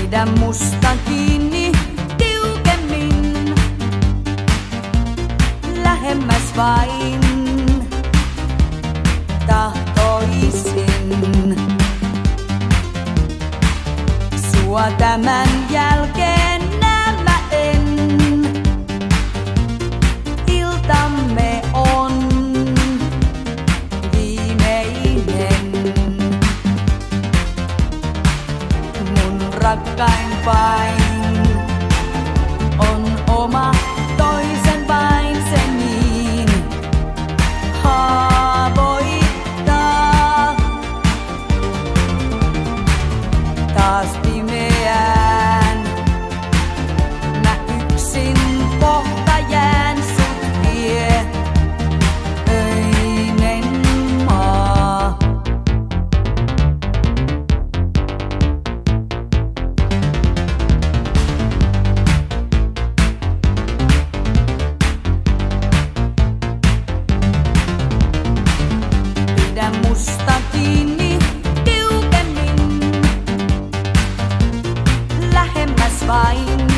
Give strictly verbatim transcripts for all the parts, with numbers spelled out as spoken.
Pidä musta kiinni tiukemmin, lähemmäs vain tahtoisin. Sua tämän jälkeen näemmä en. Iltamme on viimeinen. Mun rakkain vain on oma, toisen vain se niin haavoittaa. Taas pimeään mä yksin kohta jään, sut vie öinen maa. Pidä musta kiinni tiukemmin, lähemmäs vain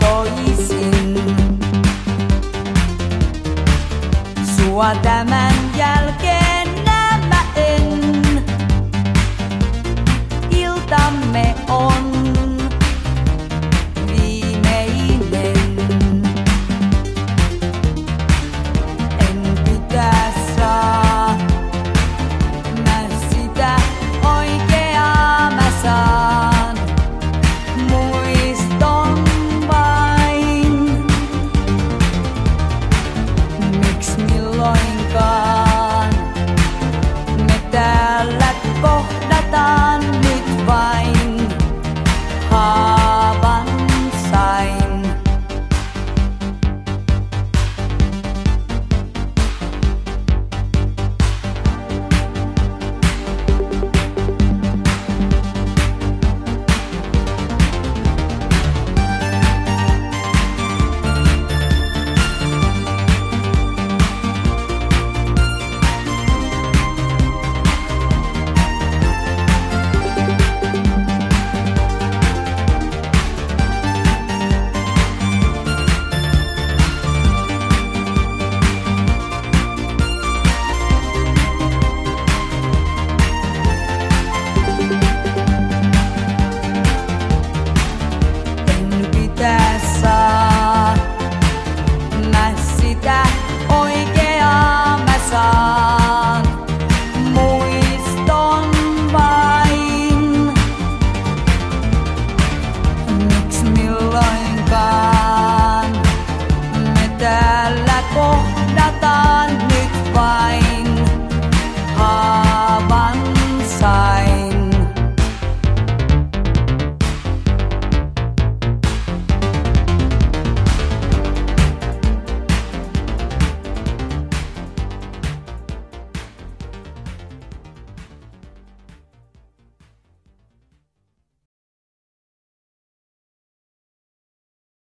tahtoisin. Sua tämän